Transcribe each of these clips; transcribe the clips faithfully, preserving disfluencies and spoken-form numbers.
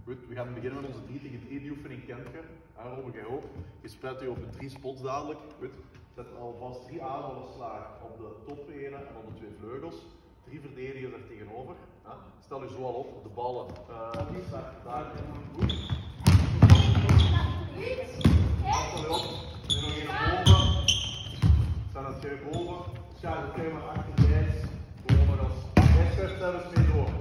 Goed, we gaan beginnen met onze drie tegen drie oefening, kent je. Robben jij ook. Je spredt je op de drie spots dadelijk. Goed. Zet alvast drie aanvallenslagen op de topbenen en op de twee vleugels. Drie verdedigers er tegenover. Ja. Stel je zo al op, de ballen. Uh, daar. Goed. Stel je op. Nu nog even boven. Stel dat je boven. Schaar de twee maar achter rechts. Boven als. Jij schuift daar eens mee door.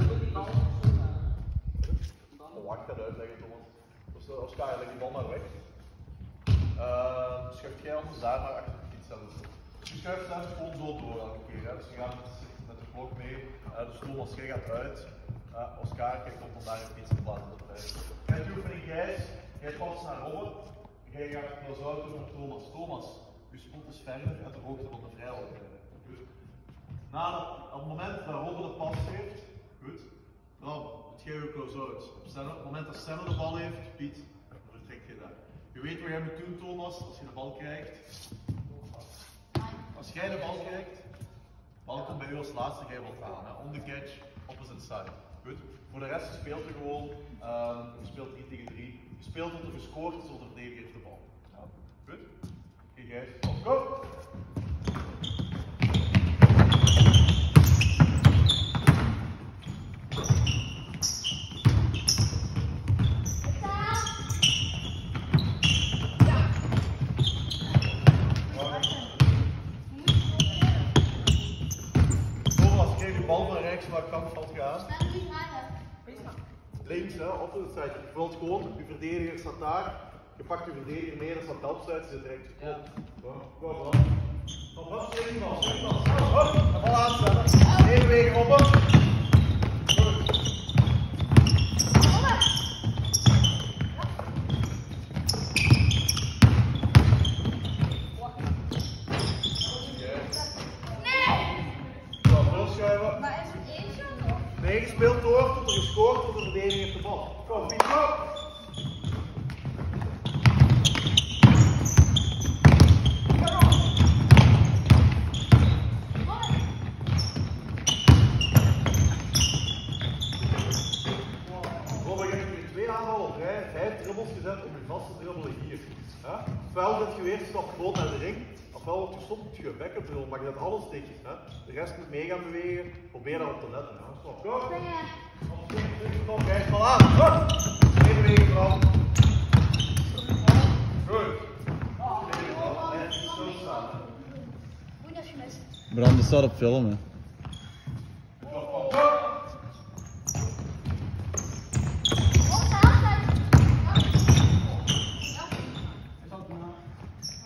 Wacht dat uitleggen, Thomas. Dus Oscar, leg die bal maar weg. Uh, schuift jij anders daar maar achter de fiets. Dus je schuift zelfs gewoon zo door elke keer. Hè. Dus je gaat met de klok mee. Uh, dus Thomas, jij gaat uit. Uh, Oscar, jij komt dan daar in fiets te plaatsen. Jij doet oefening Gijs. Jij past naar Robben. Jij gaat naar Zout over Thomas. Thomas, je spot is verder uit de hoogte van de vrijheid. Na de, op het moment dat Robben de pas heeft, goed, dan moet jij je close-out. Op het moment dat Senne de bal heeft, Piet, dan vertrek je daar. Je weet wat jij moet doen, Thomas, als je de bal krijgt. Als jij de bal krijgt, de bal komt bij u als laatste, jij wilt gaan. Hè? On the catch, opposite side. Goed. Voor de rest speelt je gewoon, uh, je speelt drie tegen drie. Je speelt tot er gescoord is, tot de verdediger heeft de bal. Ja. Goed. Oké, Gijs, op, go! Waar kant valt je aan? Links, hè, op de side. Je vult gewoon, je verdediger staat daar. Je pakt je verdediger mee, dat staat de upside, je zit direct op. Kom, kom, kom. Kom, kom, steek die bal, steek die bal. Hop, de bal aanstellen. Eén beweging op hem. Nee, je speelt door tot er gescoord tot de verdediging heeft de bal. Kom, Piet, kom! Robben, je hebt hier twee aanvallen op rij, vijf dribbels gezet om je vast te dribbelen hier. Ja? Ofwel zet je weer stap groot naar de ring, ofwel wordt je gestopt met je backup dribbel, maar je zet alles dichtjes. De rest moet mee gaan bewegen, probeer daarop te letten. Hè? Stop, go! Kom, Gijs, bal aan! Goed! Eén beweging vooral. Goed. Branden staat op film, hè.